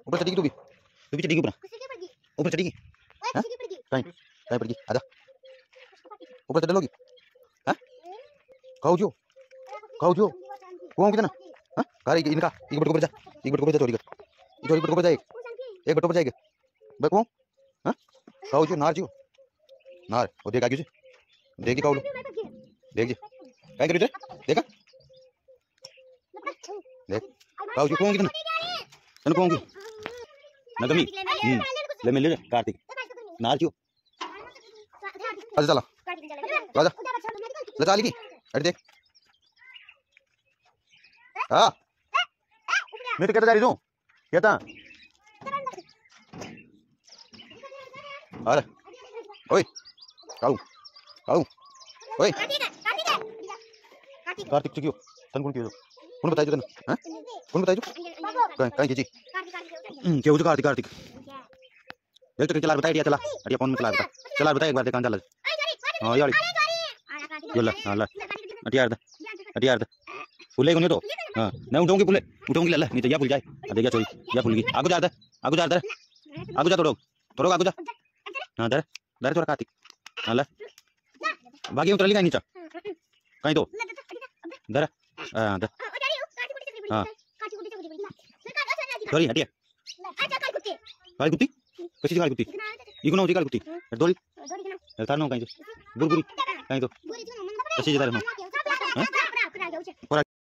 ऊपर चढ़ेगी तू भी चढ़ेगी ऊपर चढ़ेगी। हां कहीं कहीं पड़ेगी आजा ऊपर चढ़ लोगी। हां खाओ जो कौन कितना हां कार इनका एक बट को ऊपर जा एक बट को ऊपर जा चोरी बट को ऊपर जा एक बट ऊपर जाएगा बे कौन। हां खाओ जो नार वो देख आगे से देख खाओ देख जी काय करू देखा देख खाओ जो कौन कितना तन कौन की ना कमी ले मिल ले कार्तिक नार जो अच्छा चला आजा ले चाली की अरे देख हां मैं तो कहता जा रही हूं कहता अरे ओए काऊ काऊ ओए कार्तिक क्यों तन कौन बताई जो तन हां कौन बताई जो कहीं जी क्यों जो कार्तिक देख तो चला बताई दिया चला अरे फोन में चला बता एक बार देख कहां चला हां यार यो ला हां ला अटियार फुले को नहीं तो हां मैं उठाऊंगी ला नहीं तो या फुल जाए देख चोरी या फुल गई आगू जा थोड़ा आगू जा हां दर थोड़ा कार्तिक हां ला भागी उतर ली कहीं नीचे कहीं तो दर हां दर हां सॉरी हटिया काली कुत्ती कशी काली कुत्ती इको ना होती काली कुत्ती दोरी तार ना कहीं तो बुरबुरी कहीं तो कशी जरा ना हां